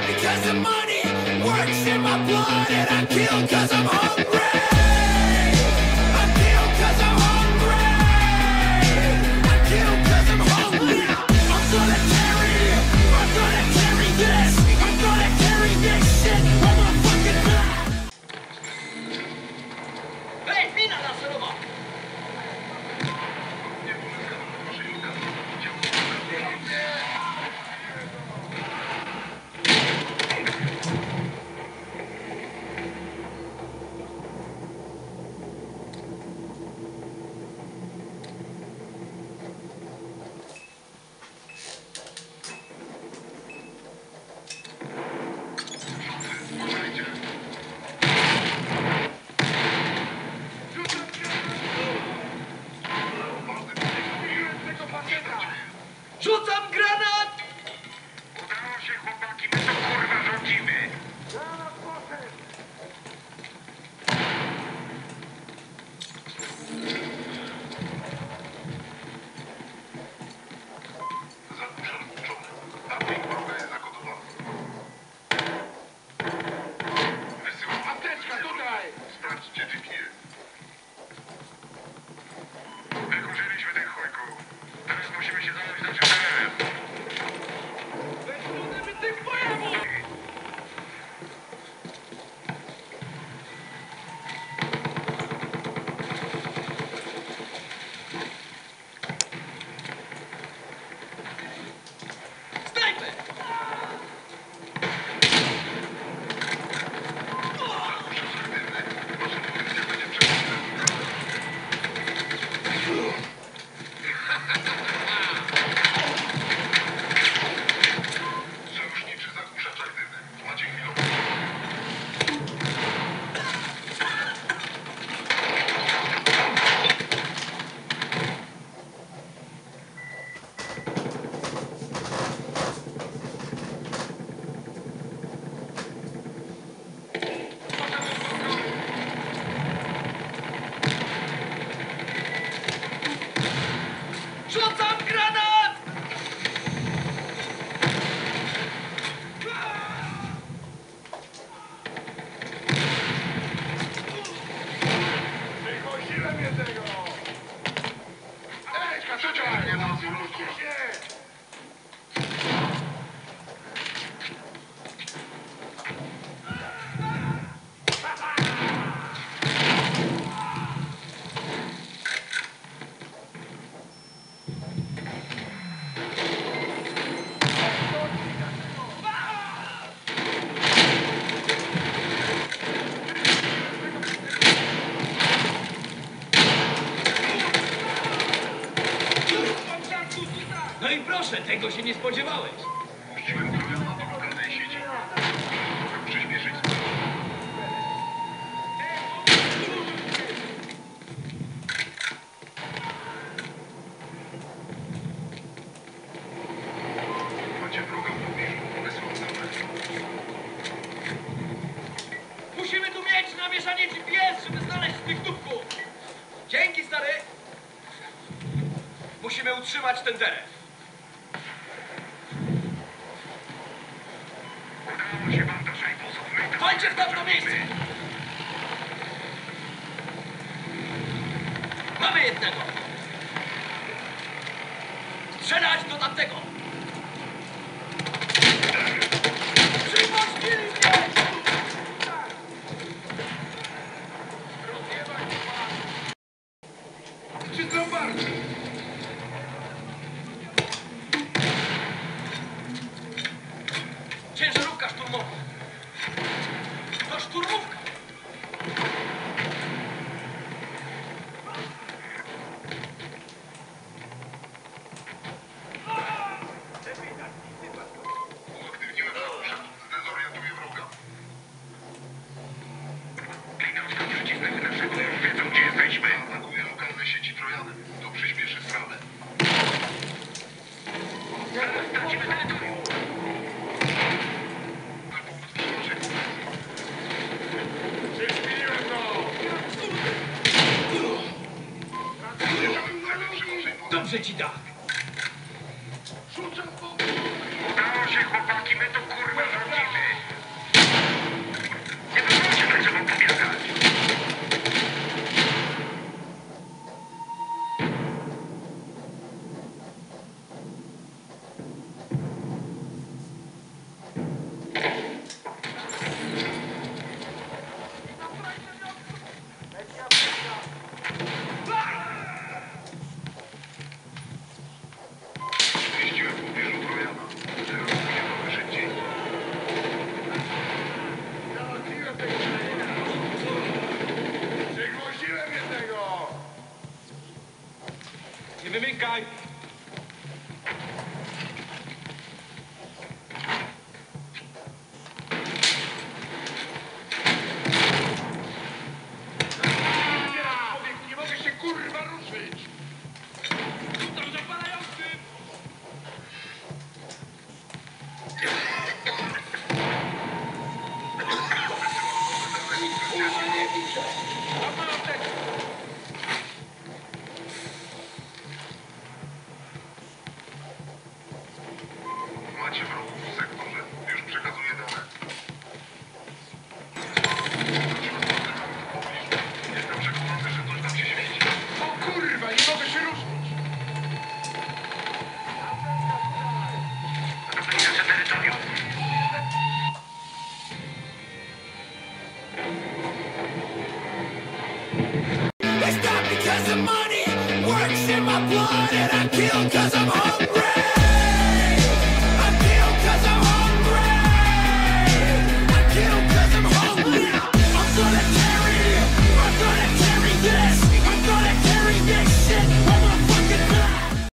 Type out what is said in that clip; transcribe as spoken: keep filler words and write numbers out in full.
because the money works in my blood, and I kill cause I'm hungry. I kill cause I'm hungry. I kill cause I'm hungry. I'm gonna carry, I'm gonna carry this. I'm gonna carry this shit on my fucking back. Hej, mina laserowa! Rzucam granat! Udało się, chłopaki, my to kurwa rządzimy! Granat poszedł! Zakurzony włączony. Update wroga jest zakodowany. Wysyłam Apteczka tutaj! Sprawdźcie G P S. Wykurzyliśmy tych chujków. Teraz musimy się zająć naszym terenem. Weźmy tych pojawów! Snajper! Zakurzony aktywny. Wasza pozycja będzie przeczytana. Sojuszniczy zagłuszacz aktywny. Macie chwilę. Rzucam granat! Wykosiłem jednego! Apteczka tutaj! Nie na złotko. Nie! No i proszę, tego się nie spodziewałeś. Puściłem trojana do lokalnej sieci. Mogę przyspieszyć sprawę. Macie wroga w pobliżu. Wysłał dane. Musimy tu mieć namieszanie G P S, żeby znaleźć tych dupków. Dzięki, stary. Musimy utrzymać ten teren. Udało się wam do szajbusów. My to Chodźcie w tamto miejsce. Mamy jednego. Strzelać do tamtego. Przypocznij mnie! Czy to bardzo? Ciężarówka szturmowa. To szturmówka. uaktywniłem zagłuszacz. Zdezorientuję wroga. Klinowska przycisnęły naszego. Wiedzą, gdzie jesteśmy. Atakuję lokalne sieci trojanem. To przyspieszy sprawę. Zaraz stracimy terytorium. Na pomoc przynoszę. Przyśpiliłem go! Zamierzamy w celu przy naszej pomocy. Dobrze ci tak. Rzucam bombę! Udało się, chłopaki, my to kurwa zrobimy. macie wroga.